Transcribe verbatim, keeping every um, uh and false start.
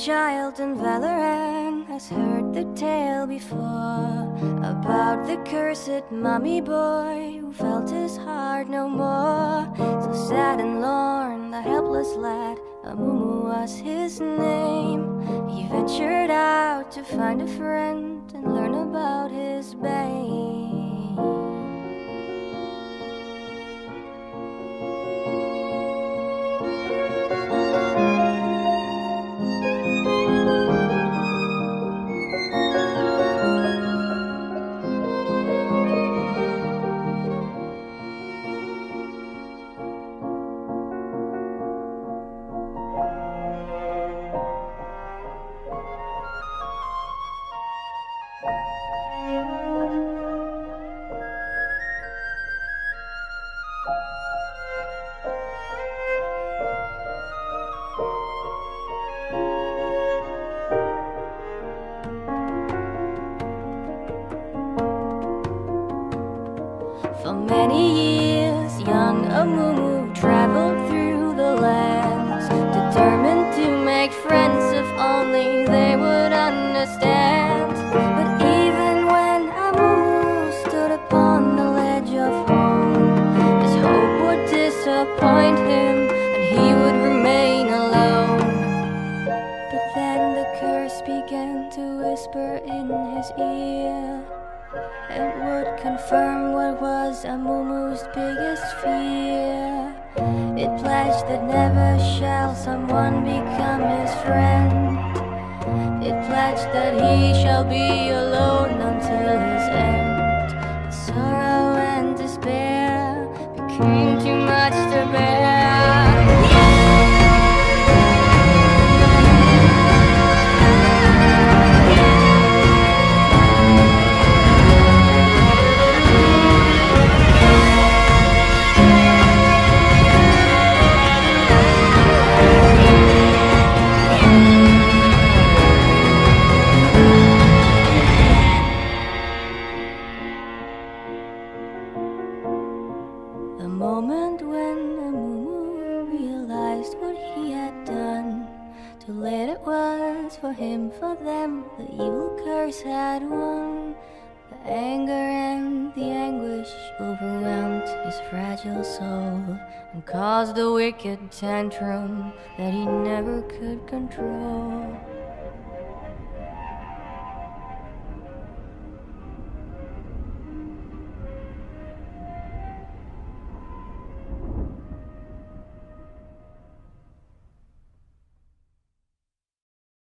child in Valoran has heard the tale before about the cursed mummy boy who felt his heart no more. So sad and lorn, the helpless lad, Amumu was his name. He ventured out to find a friend and learn about his bane. For many years, young Amumu traveled through the lands, determined to make friends if only they would understand. But even when Amumu stood upon the ledge of home, his hope would disappoint him and he would remain alone. But then the curse began to whisper in his ear. It would confirm what was Amumu's biggest fear. It pledged that never shall someone become his friend. It pledged that he shall be alone until his end. The sorrow and despair became too much to bear. The moment when Amumu realized what he had done, too late it was for him, for them, the evil curse had won. The anger and the anguish overwhelmed his fragile soul and caused a wicked tantrum that he never could control.